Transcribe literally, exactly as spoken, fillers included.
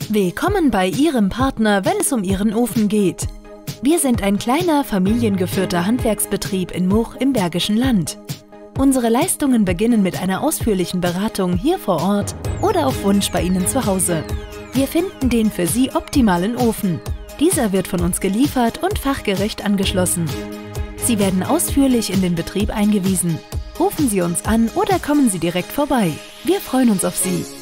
Willkommen bei Ihrem Partner, wenn es um Ihren Ofen geht. Wir sind ein kleiner, familiengeführter Handwerksbetrieb in Much im Bergischen Land. Unsere Leistungen beginnen mit einer ausführlichen Beratung hier vor Ort oder auf Wunsch bei Ihnen zu Hause. Wir finden den für Sie optimalen Ofen. Dieser wird von uns geliefert und fachgerecht angeschlossen. Sie werden ausführlich in den Betrieb eingewiesen. Rufen Sie uns an oder kommen Sie direkt vorbei. Wir freuen uns auf Sie.